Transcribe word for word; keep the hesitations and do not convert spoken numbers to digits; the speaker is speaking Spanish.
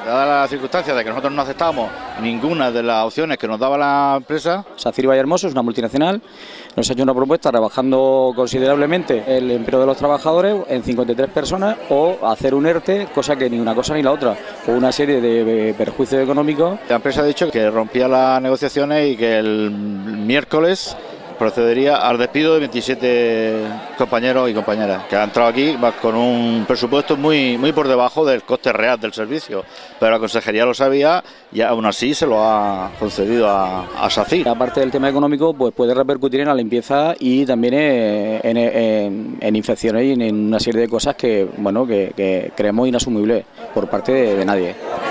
Dadas las circunstancias de que nosotros no aceptábamos ninguna de las opciones que nos daba la empresa. SACIR Vallehermoso es una multinacional, nos ha hecho una propuesta rebajando considerablemente el empleo de los trabajadores en cincuenta y tres personas o hacer un ERTE, cosa que ni una cosa ni la otra, o una serie de perjuicios económicos. La empresa ha dicho que rompía las negociaciones y que el miércoles procedería al despido de veintisiete compañeros y compañeras que han entrado aquí con un presupuesto muy muy por debajo del coste real del servicio, pero la consejería lo sabía y aún así se lo ha concedido a, a SACIR. Aparte del tema económico, pues puede repercutir en la limpieza y también en, en, en infecciones y en una serie de cosas que bueno que, que creemos inasumibles por parte de, de nadie.